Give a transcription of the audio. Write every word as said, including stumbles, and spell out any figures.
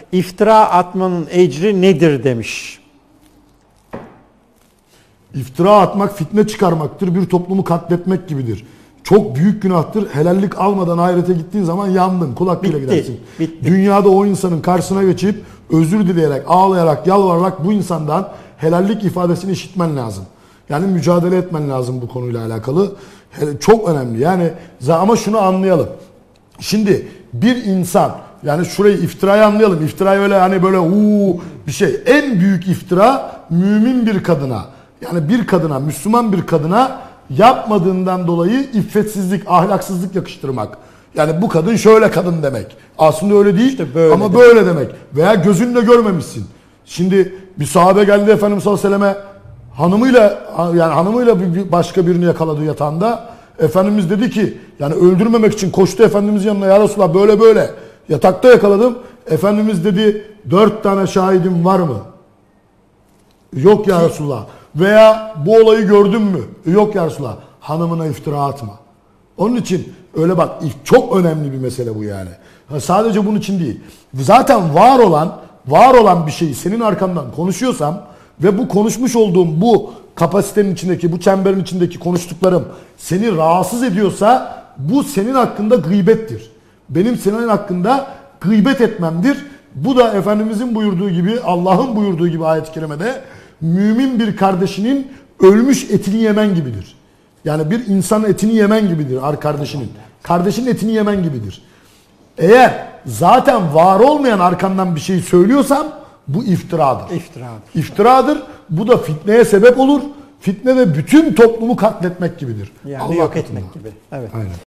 iftira atmanın ecri nedir demiş. İftira atmak fitne çıkarmaktır. Bir toplumu katletmek gibidir. Çok büyük günahtır. Helallik almadan ahirete gittiğin zaman yandın. Kul hakkıyla Bitti, gidersin. bitti. Dünyada o insanın karşısına geçip özür dileyerek, ağlayarak, yalvararak bu insandan helallik ifadesini işitmen lazım. Yani mücadele etmen lazım bu konuyla alakalı. Çok önemli. Yani ama şunu anlayalım. Şimdi bir insan, yani şurayı iftirayı anlayalım. İftirayı öyle hani böyle uuu bir şey. En büyük iftira mümin bir kadına, yani bir kadına, Müslüman bir kadına yapmadığından dolayı iffetsizlik, ahlaksızlık yakıştırmak. Yani bu kadın şöyle kadın demek. Aslında öyle değil İşte böyle ama demek. böyle demek. Veya gözünle görmemişsin. Şimdi bir sahabe geldi Efendimiz sallallahu aleyhi ve selleme hanımıyla, yani hanımıyla bir başka birini yakaladı yatağında. Efendimiz dedi ki, yani öldürmemek için koştu Efendimizin yanına, ya Resulallah böyle böyle yatakta yakaladım. Efendimiz dedi dört tane şahidim var mı? Yok ya Resulallah. Veya bu olayı gördün mü? Yok ya Resulallah. Hanımına iftira atma. Onun için öyle bak, çok önemli bir mesele bu yani. Sadece bunun için değil. Zaten var olan, var olan bir şeyi senin arkandan konuşuyorsam ve bu konuşmuş olduğum bu kapasitenin içindeki, bu çemberin içindeki konuştuklarım seni rahatsız ediyorsa bu senin hakkında gıybettir. Benim senin hakkında gıybet etmemdir. Bu da Efendimizin buyurduğu gibi, Allah'ın buyurduğu gibi ayet-i kerimede mümin bir kardeşinin ölmüş etini yemen gibidir. Yani bir insanın etini yemen gibidir kardeşinin. Kardeşinin etini yemen gibidir. Eğer zaten var olmayan arkandan bir şey söylüyorsam bu iftiradır. İftiradır. İftiradır. Bu da fitneye sebep olur. Fitne de bütün toplumu katletmek gibidir. Yani Allah yok katında. etmek gibi. Evet. Aynen.